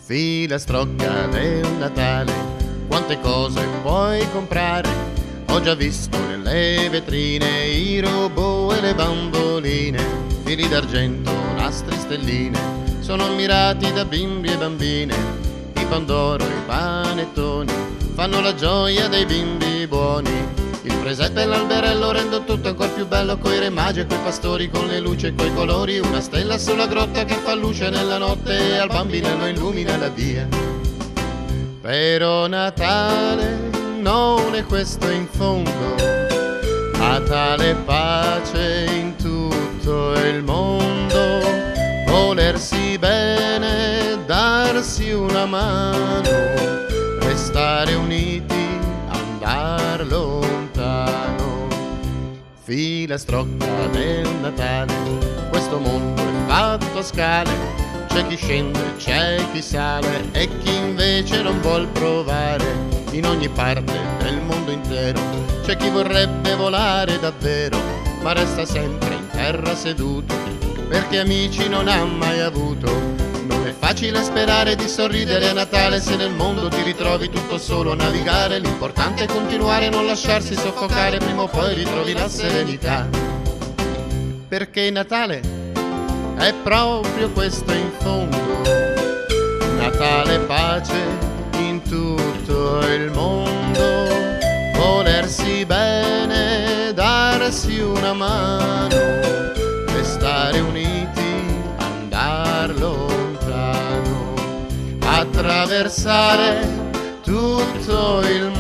Filastrocca del Natale, quante cose puoi comprare? Ho già visto nelle vetrine i robot e le bamboline, fili d'argento, nastri, stelline, sono ammirati da bimbi e bambine. I pandoro, i panettoni fanno la gioia dei bimbi buoni. Il presepe e l'alberello rendono tutto ancora più bello, coi re magi e coi pastori, con le luci e coi colori. Una stella sulla grotta che fa luce nella notte e al bambinello illumina la via. Però Natale non è questo in fondo, Natale pace in tutto il mondo, volersi bene, darsi una mano, restare uniti, andar lontano. Filastrocca del Natale, questo mondo è fatto a scale, c'è chi scende, c'è chi sale e chi invece non vuol provare. In ogni parte del mondo intero c'è chi vorrebbe volare davvero, ma resta sempre in terra seduto, perché amici non ha mai avuto. Non è facile sperare di sorridere a Natale se nel mondo ti ritrovi tutto solo a navigare. L'importante è continuare e non lasciarsi soffocare, prima o poi ritrovi la serenità. Perché Natale è proprio questo in fondo, Natale pace in tutto il mondo, volersi bene, darsi una mano, restare uniti, andar lontano, attraversare tutto il mondo.